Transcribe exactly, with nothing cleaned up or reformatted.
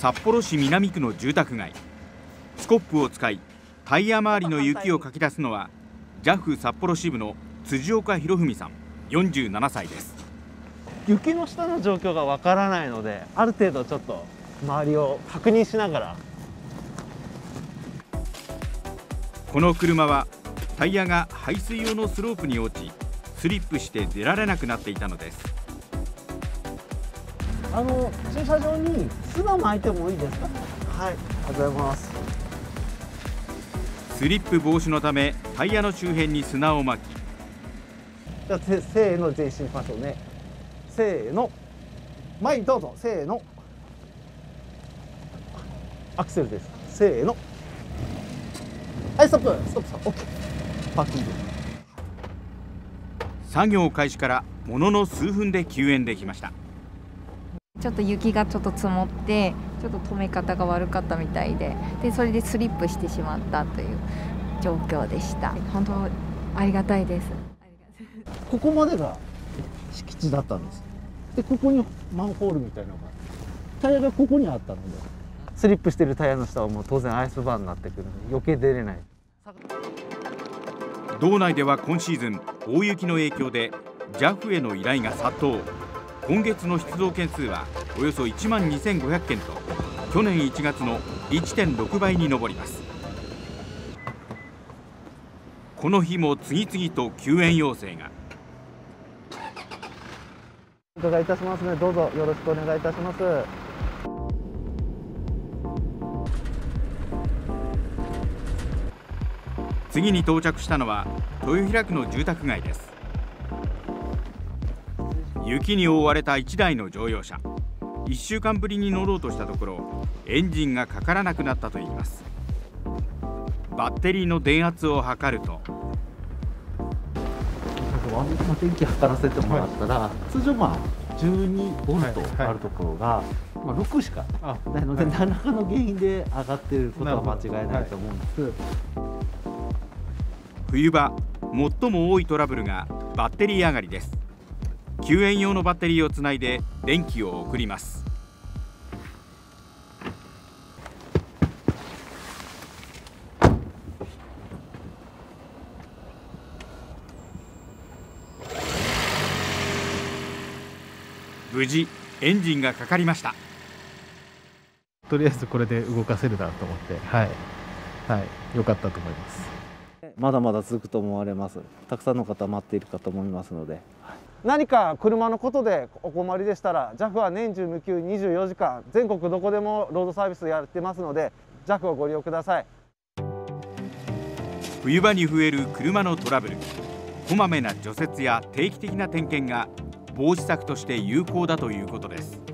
札幌市南区の住宅街。スコップを使いタイヤ周りの雪をかき出すのは ジャフ 札幌支部の辻岡博文さんよんじゅうななさいです。 雪の下の状況がわからないので、ある程度ちょっと周りを確認しながら。 この車はタイヤが排水用のスロープに落ちスリップして出られなくなっていたのです。 あの駐車場に砂巻いてもいいですか？はい、ありがとうございます。 スリップ防止のためタイヤの周辺に砂をまき、 じゃあせーの前進パスをね、せーの前にどうぞ、せーのアクセルです、せーのはい、ストップストップストップ、オッケー、パーキング。 作業開始からものの数分で救援できました。 ちょっと雪がちょっと積もってちょっと止め方が悪かったみたいで、でそれでスリップしてしまったという状況でした。本当ありがたいです。 ここまでが敷地だったんです。でここにマンホールみたいなのが、タイヤがここにあったので、スリップしてるタイヤの下はもう当然アイスバーンになってくるので余計出れない。 道内では今シーズン大雪の影響で ジャフ への依頼が殺到。今月の出動件数はおよそいちまんにせんごひゃくけんと去年いちがつの いってんろくばいに上ります。この日も次々と救援要請が。 お伺いいたしますので、どうぞよろしくお願いいたします。 次に到着したのは豊平区の住宅街です。雪に覆われたいちだいの乗用車。いっしゅうかんぶりに乗ろうとしたところエンジンがかからなくなったといいます。バッテリーの電圧を測ると、 電気測らせてもらったら、はい、通常まあじゅうにボルトあるところが、はいはい、まあ、ろくしかないので、はい、何らかの原因で上がっていることは間違いないと思うんです。はい、 冬場最も多いトラブルがバッテリー上がりです。救援用のバッテリーをつないで電気を送ります。無事エンジンがかかりました。 とりあえずこれで動かせるなと思って、はいはい、良かったと思います。 まだまだ続くと思われます。たくさんの方待っているかと思いますので、何か車のことでお困りでしたら ジャフ は年中無休にじゅうよじかん全国どこでもロードサービスやってますので ジャフ をご利用ください。 冬場に増える車のトラブル、こまめな除雪や定期的な点検が防止策として有効だということです。